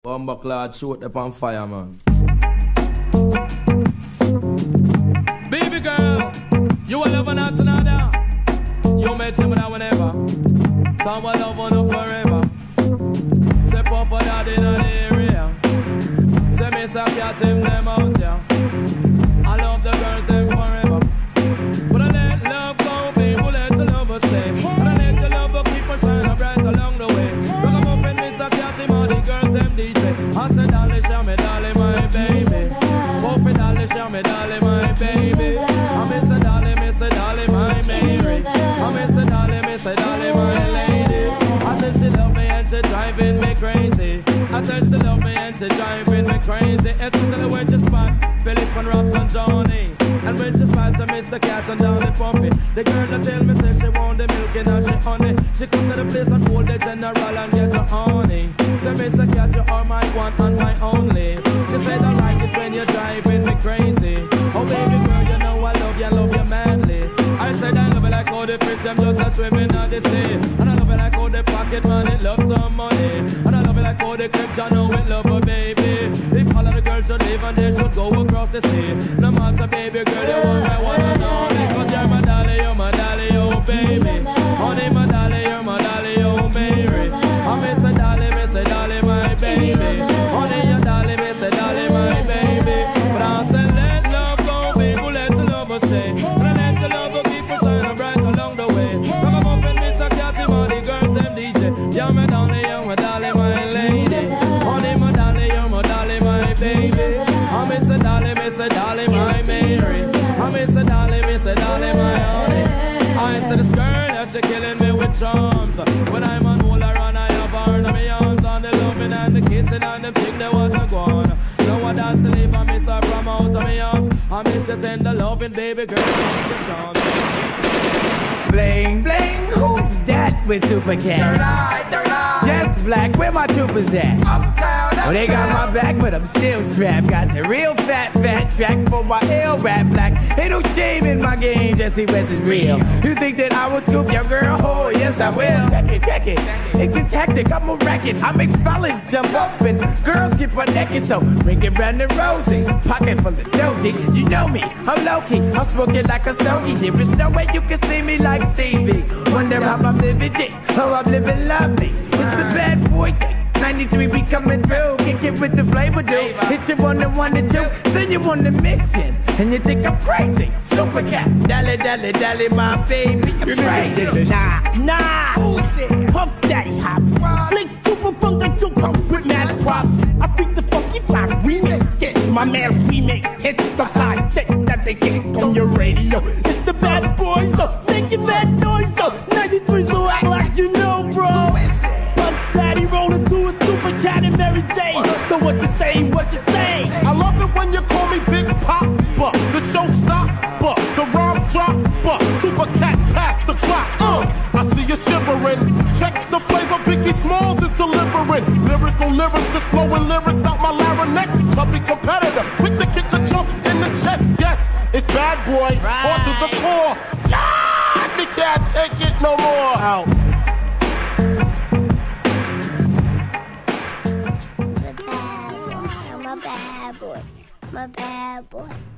Bumba clad shoot up on fire, man. Baby girl, you will love not another. You met him now whenever. Someone love on you forever. Say Papa Daddy in the area. Say Miss Cat him them out, yeah. I love the girls them forever. But I let love go, people let the love stay. And I let the love keep on shining bright along the way. Look up and Miss Cat him all the girls them DJ. I said darling, show me darling my baby. Oh me darling, show me darling my baby. I miss the darling my Mary. I miss the darling my lady. I said she love me and she driving me crazy. I said she love me and she driving me crazy. Especially when she spot Philip and Ross and Johnny. And when she spot to Mr. Cat and Dolly Puffy. The girl that tell me say she want the milk and she honey. She come to the place and hold the general and get her honey. Say Mr. Cat you are my one and my only. She said I like it when you're driving me crazy. Oh baby girl you know I love you manly. I said I love it like all the fish them just a swimming on the sea. And I love it like all the pocket money love some money. And I love it like all the clips I know it love a baby. If all of the girls should live and they should go across the sea. No matter baby girl you want I wanna know. Because you're my darling, oh baby. Honey my darling, oh Mary. I miss a darling, my baby. Honey your darling, miss a darling, my baby. But I said let love go, people, let the love stay. And I let the love keep on shining bright along the way. Come up and Miss Cat him all the girls them DJ. You're my darling, my lady. Honey my darling, my baby. I miss a darling, my Mary. I miss a darling, my honey. I said this girl that she killing me with charms. When I'm on all around I have her in my arms. On the loving and the kissing and the thing that was a gone. No one dance to leave, I miss her from out of my arms. I miss your tender loving baby girl. Bling, bling, who's that with Super Cat? Third eye. Just Black, where my troopers at? Uptown. Well, they got my back, but I'm still strapped. Got the real fat track for my ill rap black. Ain't no shame in my game, Jesse West is real. You think that I will scoop your girl? Oh, yes I will. Check it. It's a tactic, I'm a racket. I make fellas jump up and girls get butt naked. So bring it round the rosy, pocket full of dozy. You know me, I'm low-key, I'm smoking like a stogie. There is no way you can see me like Stevie. Wonder how I'm living it, how I'm living lovely. It's a bad boy thing. 93 we coming through, kick it with the flavor, dude. Hit you on the 1 and 2, send you on the mission, and you think I'm crazy. Super Cat, dally, my baby, I'm crazy. Nah, who's this? Puff Daddy Hops, Flick Super Funk and Super with mad props. I beat the funky fly remix, get my man remix, hit the fly shit that they kick on your radio. It's the bad boys, so make your bad noise, so 93 so act like you know, bro. Daddy rolling through a Super Cat and Mary Jane. So what you say? I love it when you call me Big Papa, the showstopper, the rhyme dropper, Super Cat past the clock. I see you shivering. Check the flavor Biggie Smalls is delivering. Lyrical lyrics, just flowing lyrics out my larynx. Chubby competitor, quick to kick the jump in the chest. Yes, it's bad boy, on to the core. Yeah, me can't take it no more. Out. My bad boy.